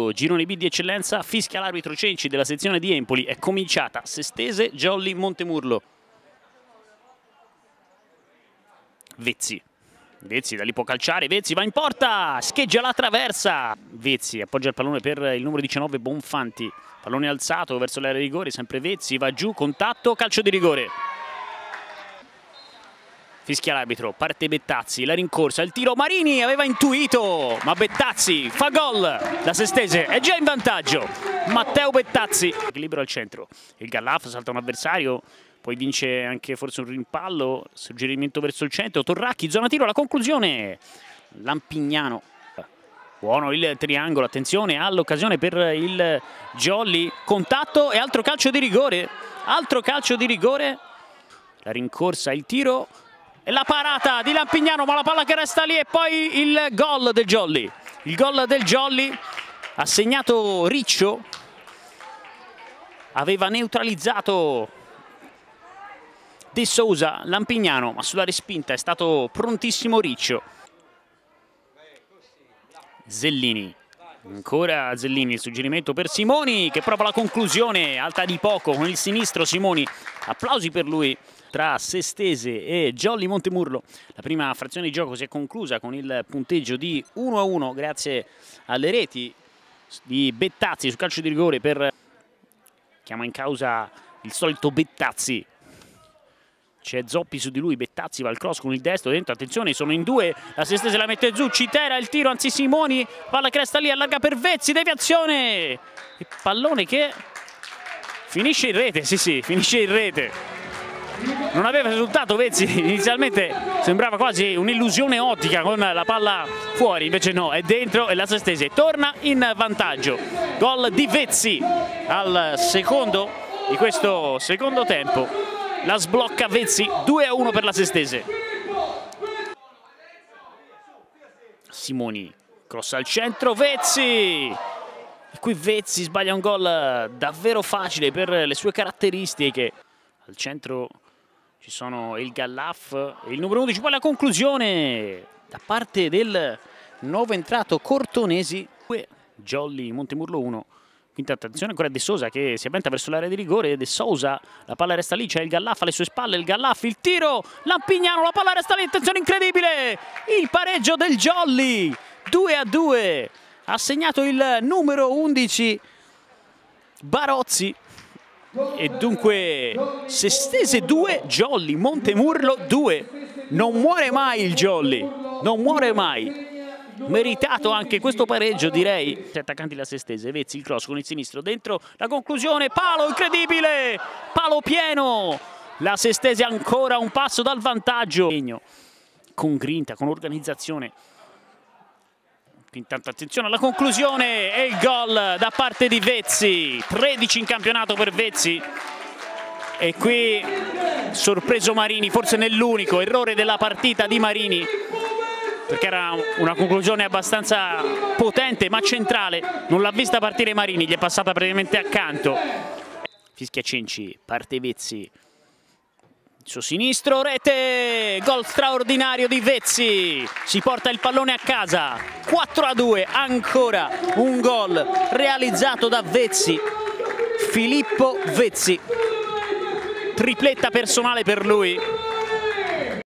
questo girone B di eccellenza, fischia l'arbitro Cenci della sezione di Empoli, è cominciata Sestese, Jolly, Montemurlo. Vezzi da lì può calciare, Vezzi va in porta, scheggia la traversa, Vezzi appoggia il pallone per il numero 19 Bonfanti, pallone alzato verso l'area di rigore, sempre Vezzi, va giù, contatto, calcio di rigore. Fischia l'arbitro, parte Bettazzi, la rincorsa, il tiro, Marini aveva intuito, ma Bettazzi fa gol, la Sestese è già in vantaggio, Matteo Bettazzi. Equilibrio al centro, il Gallaf salta un avversario, poi vince anche forse un rimpallo, suggerimento verso il centro, Torracchi, zona tiro, la conclusione, Lampignano. Buono il triangolo, attenzione all'occasione per il Jolly, contatto e altro calcio di rigore, la rincorsa, il tiro e la parata di Lampignano, ma la palla che resta lì e poi il gol del Jolly. Il gol del Jolly ha segnato Riccio, aveva neutralizzato De Sousa, Lampignano, ma sulla respinta è stato prontissimo Riccio. Zellini, ancora Zellini, il suggerimento per Simoni che prova la conclusione, alta di poco con il sinistro Simoni, applausi per lui. Tra Sestese e Jolly Montemurlo la prima frazione di gioco si è conclusa con il punteggio di 1-1 grazie alle reti di Bettazzi su calcio di rigore per chiama in causa il solito Bettazzi. C'è Zoppi su di lui, Bettazzi va al cross con il destro, dentro, attenzione, sono in due, la Sestese la mette giù, Citera, il tiro, anzi Simoni, palla cresta lì, allarga per Vezzi, deviazione, e pallone che finisce in rete, sì, finisce in rete. Non aveva risultato Vezzi, inizialmente sembrava quasi un'illusione ottica con la palla fuori, invece no, è dentro e la Sestese torna in vantaggio. Gol di Vezzi al secondo di questo secondo tempo. La sblocca Vezzi, 2-1 per la Sestese. Simoni, cross al centro, Vezzi! E qui Vezzi sbaglia un gol davvero facile per le sue caratteristiche. Al centro ci sono il Gallaf e il numero 11, poi la conclusione da parte del nuovo entrato Cortonesi. Jolly, Montemurlo 1. Quinta attenzione ancora De Sousa che si avventa verso l'area di rigore, De Sousa, la palla resta lì, c'è il Gallaf alle sue spalle, il Gallaf, il tiro, Lampignano, la palla resta lì, attenzione incredibile, il pareggio del Jolly, 2-2, ha segnato il numero 11 Barozzi e dunque Sestese 2, Jolly Montemurlo 2, non muore mai il Jolly, non muore mai. Meritato anche questo pareggio, direi. Attaccanti la Sestese, Vezzi il cross con il sinistro dentro, la conclusione, palo incredibile, palo pieno, la Sestese ancora un passo dal vantaggio con grinta, con organizzazione. Intanto attenzione alla conclusione e il gol da parte di Vezzi, 13 in campionato per Vezzi e qui sorpreso Marini, forse nell'unico errore della partita di Marini, perché era una conclusione abbastanza potente ma centrale, non l'ha vista partire Marini, gli è passata praticamente accanto. Fischia Cenci, parte Vezzi, il suo sinistro, rete, gol straordinario di Vezzi, si porta il pallone a casa, 4-2, ancora un gol realizzato da Vezzi, Filippo Vezzi, tripletta personale per lui.